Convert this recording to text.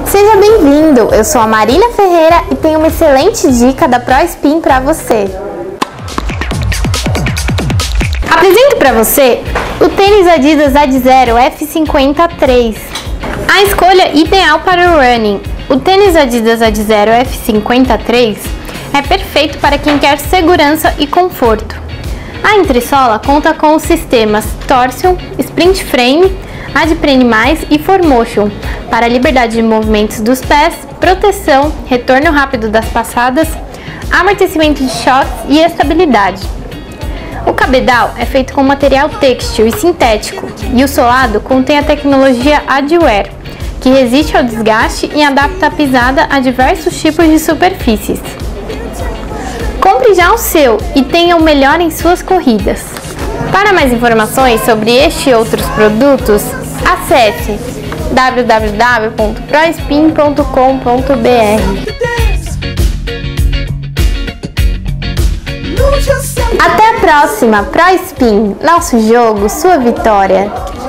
Seja bem-vindo! Eu sou a Marília Ferreira e tenho uma excelente dica da ProSpin para você. Apresento para você o tênis Adidas Adizero F50 3. A escolha ideal para o running. O tênis Adidas Adizero F50 3 é perfeito para quem quer segurança e conforto. A entressola conta com os sistemas Torsion, Sprint Frame, Adprene+, e 4Motion para a liberdade de movimentos dos pés, proteção, retorno rápido das passadas, amortecimento de choques e estabilidade. O cabedal é feito com material têxtil e sintético e o solado contém a tecnologia Adwear, que resiste ao desgaste e adapta a pisada a diversos tipos de superfícies. Compre já o seu e tenha o melhor em suas corridas. Para mais informações sobre este e outros produtos, acesse www.prospin.com.br. Até a próxima, ProSpin, nosso jogo, sua vitória!